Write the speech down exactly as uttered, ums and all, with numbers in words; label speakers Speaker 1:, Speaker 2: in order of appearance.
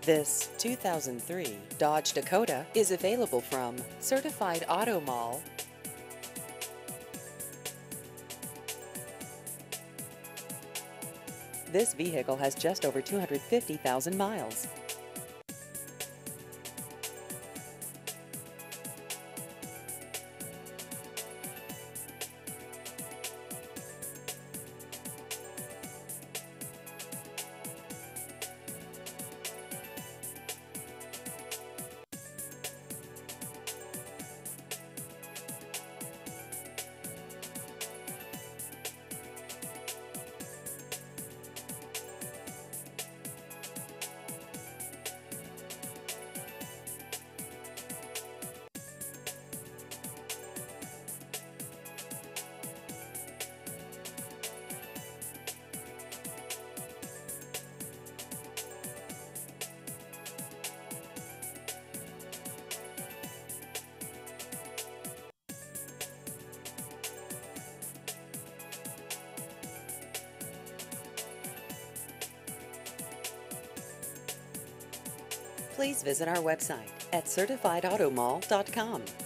Speaker 1: This two thousand three Dodge Dakota is available from Certified Auto Mall. This vehicle has just over two hundred fifty thousand miles. Please visit our website at certified auto mall dot com.